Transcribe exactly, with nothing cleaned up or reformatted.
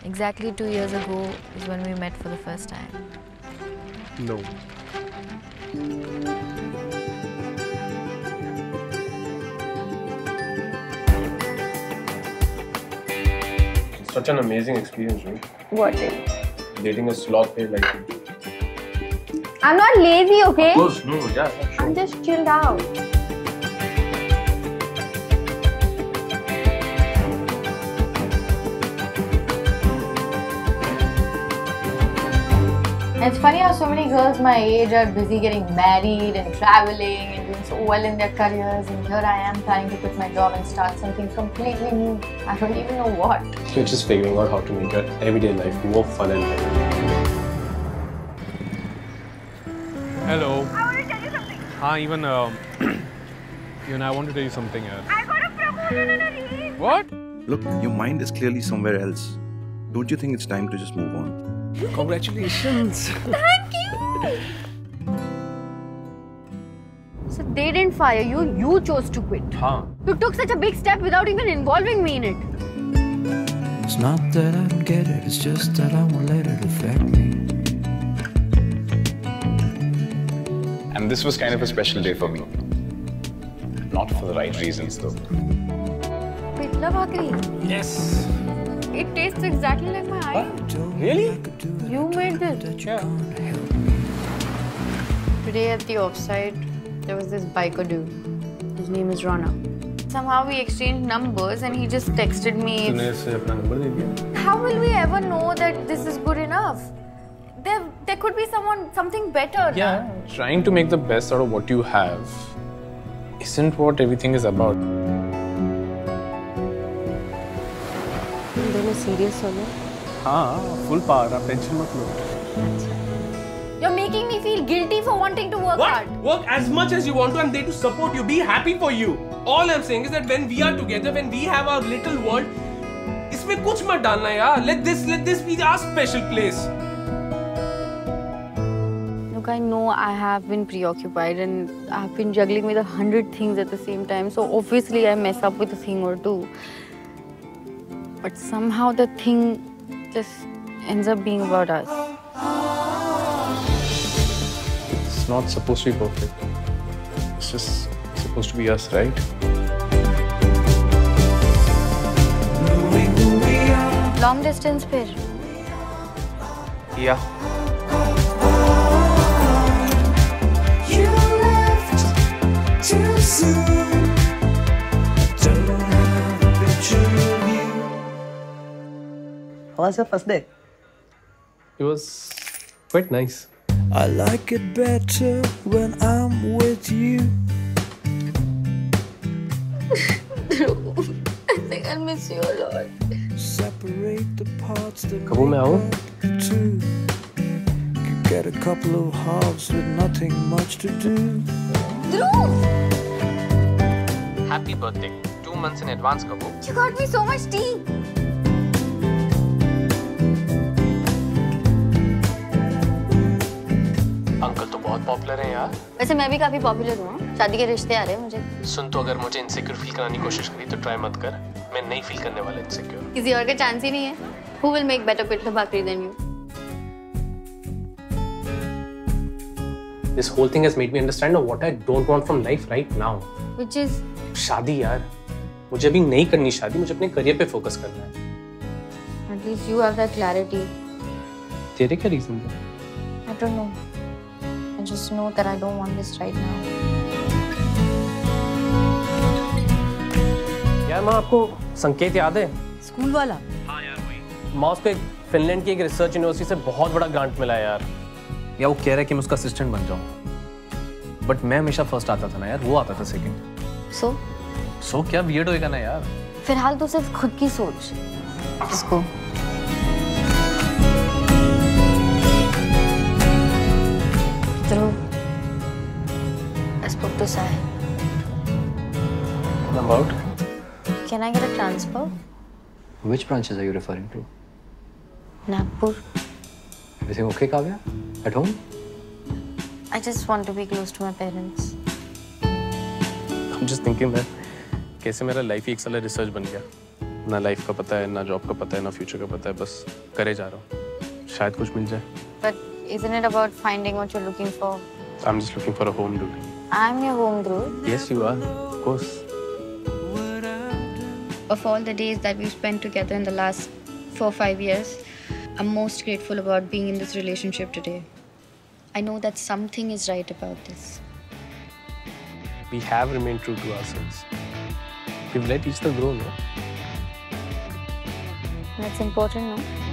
Exactly two years ago is when we met for the first time. No. It's such an amazing experience, right? What? Dating a sloth head like you. I'm not lazy, okay? Of course, no, yeah, yeah, sure. I'm just chilled out. It's funny how so many girls my age are busy getting married and traveling and doing so well in their careers, and here I am trying to quit my job and start something completely new. I don't even know what. You're just figuring out how to make your everyday life more fun and happy. Hello. I want to tell you something. Haan, even um, even I want to tell you something. Yaar. I got a promotion in a release. What? Look, your mind is clearly somewhere else. Don't you think it's time to just move on? Congratulations. Thank you. So they didn't fire you, you chose to quit. Haan. You took such a big step without even involving me in it. It's not that I don't get it, it's just that I won't let it affect me. And this was kind of a special day for me. Not for the right reasons, though. Pitla bhakri. Yes. It tastes exactly like my eye. Really? You made this. Yeah. Today at the offside, there was this biker dude. His name is Rana. Somehow we exchanged numbers and he just texted me. तूने इसे अपना number दे दिया? How will we ever know that this is good enough? There, there could be someone, something better. Yeah. Trying to make the best out of what you have isn't what everything is about. तुम दोनों serious हो गए? हाँ, full power. आप tension मत लो. You're making me feel guilty for wanting to work What? hard. Work as much as you want to. I'm there to support you. Be happy for you. All I'm saying is that when we are together, when we have our little world, इसमें कुछ मत डालना यार. Let this, let this be our special place. Look, I know I have been preoccupied and I've been juggling with a hundred things at the same time. So obviously I mess up with a thing or two. But somehow the thing just ends up being about us. It's not supposed to be perfect. It's just supposed to be us, right? Long distance फिर? Yeah. You left too soon. Don't have a picture of you. How was your first day? It was quite nice. I like it better when I'm with you. I think I'll miss you a lot. Separate the parts that कब मैं आऊँ? make two. Could get a couple of halves with nothing much to do. Dhruv! Happy birthday. Two months in advance, Kabu. You got me so much tea. Uncle तो बहुत popular हैं यार. वैसे मैं भी काफी पॉपुलर हूँ. शादी के रिश्ते आ रहे हैं मुझे. सुन, तो अगर मुझे इनसिक्योर फील कराने की कोशिश करी तो ट्राई मत कर. मैं नहीं फील करने वाला इनसिक्योर. किसी और का चांस ही नहीं है. Who will make better pitla bhakri than you? This whole thing has made me understand what I don't want from life right now. Which is? शादी यार. मुझे अभी नहीं करनी शादी. मुझे अपने करियर पे फोकस करना है. At least you have that clarity. तेरे क्या रीजन है? I don't know. I just know that I don't want this right now. यार माँ आपको संकेत याद है? स्कूल वाला? हाँ यार वही. माँ उसको एक फिनलैंड की एक रिसर्च यूनिवर्सिटी से बहुत बड़ा ग्रांट मिला है यार. या वो कह रहा है कि मैं उसका असिस्टेंट बन जाऊँ. बट मैं हमेशा फर्स्ट आता था ना यार. वो आता था सेकंड. So? सो क्या वियर्ड होएगा ना यार. फिलहाल तो सिर्फ खुद की सोच. इसको. Dhruv, I spoke to Sai. About? Can I get a transfer? Which branches are you referring to? Nagpur. Everything okay, Kavya? At home? I just want to be close to my parents. I'm just thinking that कैसे मेरा life ही एक साल research बन गया. ना life का पता है, ना जॉब का पता है, ना फ्यूचर का पता है, बस करे जा रहा हूँ, शायद कुछ मिल जाए। But isn't it about finding what you're looking for? I'm just looking for a home, dude. I'm your home, dude. Yes, you are, of course. Of all the days that we've spent together in the last four, five years, I'm most grateful about being in this relationship today. I know that something is right about this. We have remained true to ourselves. We've let each other grow, no? That's important, no?